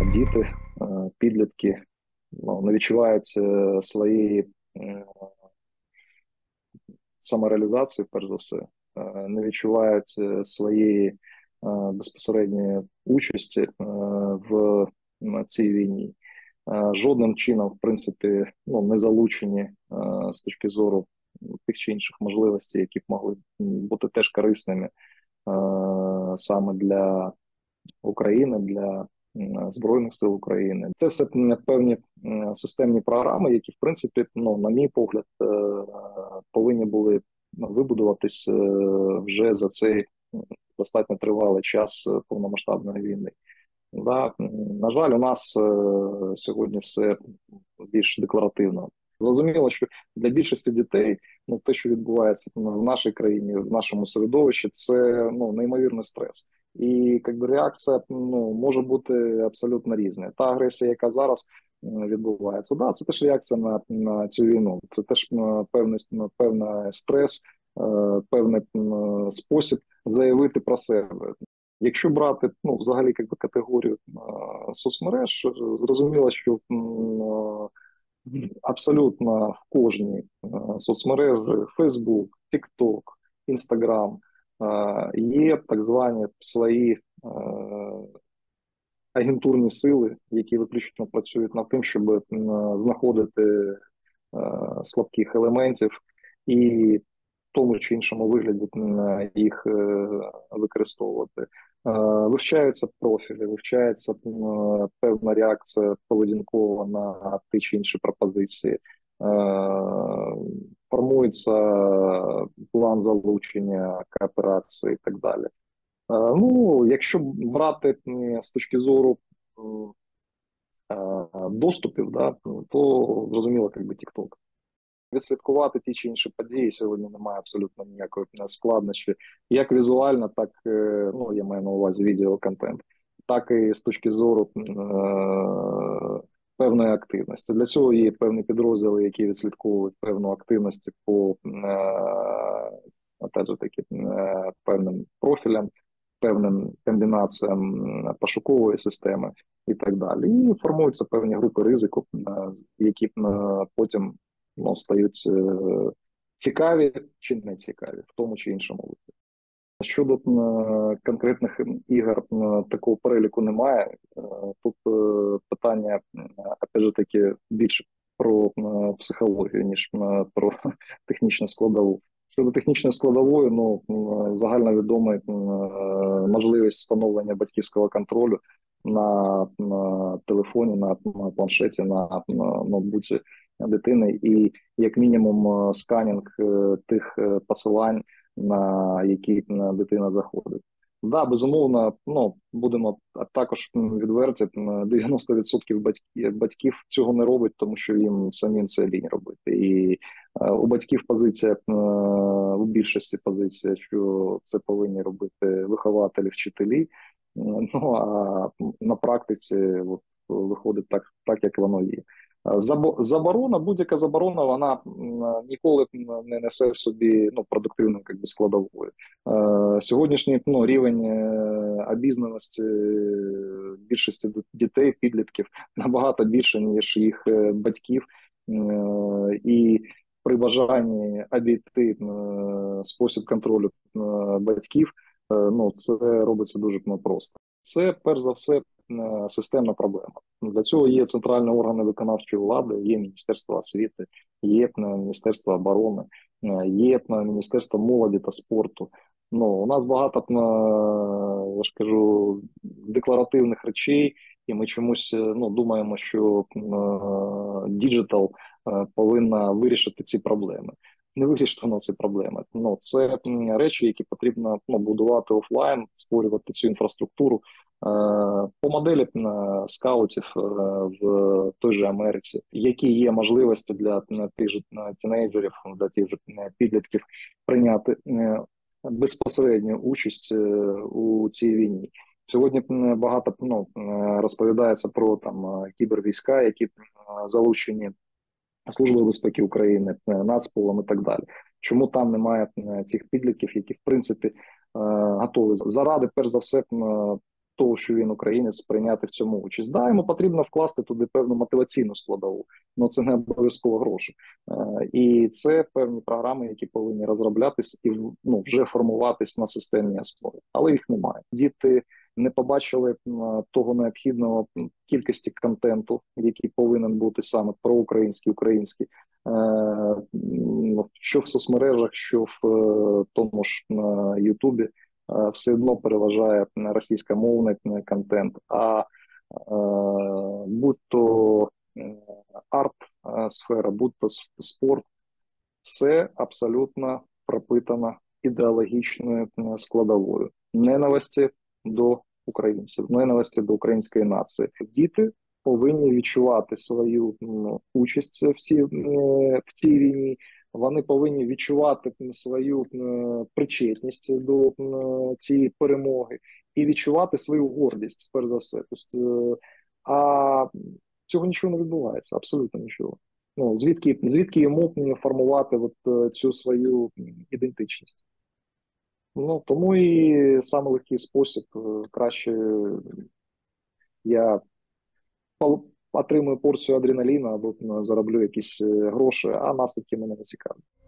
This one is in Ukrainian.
діти, підлітки не відчувають свої самореалізації, перш за все, не відчувають своєї безпосередньої участі в цій війні. Жодним чином, в принципі, не залучені з точки зору тих чи інших можливостей, які б могли бути теж корисними саме для України, для Збройних сил України. Це все певні системні програми, які, в принципі, на мій погляд, повинні були вибудуватись вже за цей достатньо тривалий час повномасштабної війни. Да, на жаль, у нас сьогодні все більш декларативно. Зрозуміло, що для більшості дітей те, що відбувається в нашій країні, в нашому середовищі, це неймовірний стрес. І реакція може бути абсолютно різна. Та агресія, яка зараз відбувається, да, це теж реакція на цю війну. Це теж певний стрес, певний спосіб заявити про себе. Якщо брати взагалі категорію соцмереж, зрозуміло, що абсолютно в кожній соцмережі Facebook, TikTok, Instagram є так звані свої агентурні сили, які виключно працюють над тим, щоб знаходити слабких елементів і в тому чи іншому вигляді їх використовувати. Вивчаються профілі, вивчається певна реакція поведінкова на ті чи інші пропозиції, формується план залучення, кооперації і так далі. Якщо брати з точки зору доступів, да, то зрозуміло, TikTok. Відслідкувати ті чи інші події сьогодні немає абсолютно ніякої складнощі. Як візуально, так, я маю на увазі відеоконтент, так і з точки зору певної активності. Для цього є певні підрозділи, які відслідковують певну активність по певним профілям, певним комбінаціям пошукової системи і так далі. І формуються певні групи ризику, які потім стають цікаві чи не цікаві в тому чи іншому випадку. Щодо конкретних ігор, такого переліку немає. Тут питання, опять же таки, більше про психологію, ніж про технічну складову. Щодо технічної складової, загальновідома можливість встановлення батьківського контролю на телефоні, на планшеті, на ноутбуці дитини і, як мінімум, сканінг тих посилань, на які дитина заходить. Да, безумовно, будемо також відверті, 90% батьків цього не робить, тому що їм самим це лінь робити. І у батьків позиція, у більшості позиція, що це повинні робити вихователі, вчителі. А на практиці виходить так, як воно є. Заборона, будь-яка заборона, вона ніколи не несе в собі продуктивну складової. Сьогоднішній рівень обізнаності більшості дітей, підлітків набагато більше, ніж їх батьків. І при бажанні обійти спосіб контролю батьків, це робиться дуже просто. Це, перш за все, системна проблема. Для цього є центральні органи виконавчої влади, є Міністерство освіти, є Міністерство оборони, є Міністерство молоді та спорту. У нас багато, я ж кажу, декларативних речей, і ми чомусь думаємо, що діджитал повинна вирішити ці проблеми. Не вирішить воно ці проблеми. Це речі, які потрібно будувати офлайн, створювати цю інфраструктуру по моделі скаутів в той же Америці, які є можливості для тих же тінейджерів, для тих же підлітків прийняти безпосередню участь у цій війні. Сьогодні багато розповідається про кібервійська, які залучені Службою безпеки України, Нацполом і так далі. Чому там немає цих підлітків, які, в принципі, готові заради, перш за все, того, що він українець, прийняти в цьому участь. Да, йому потрібно вкласти туди певну мотиваційну складову, але це не обов'язково гроші. І це певні програми, які повинні розроблятись і вже формуватись на системній основі, але їх немає. Діти не побачили того необхідного кількості контенту, який повинен бути саме проукраїнський, український, що в соцмережах, що в тому ж на Ютубі, все одно переважає російськомовний контент, а будь-то арт-сфера, будь-то спорт, все абсолютно пропитано ідеологічною складовою ненависті до українців, ненависті до української нації. Діти повинні відчувати свою участь в цій війні. Вони повинні відчувати свою причетність до цієї перемоги і відчувати свою гордість, перш за все. Тобто, а цього нічого не відбувається, абсолютно нічого. Звідки йому формувати цю свою ідентичність? Тому і саме легкий спосіб, краще я отримую порцію адреналіну або зароблю якісь гроші, а наслідки мене не цікавлять.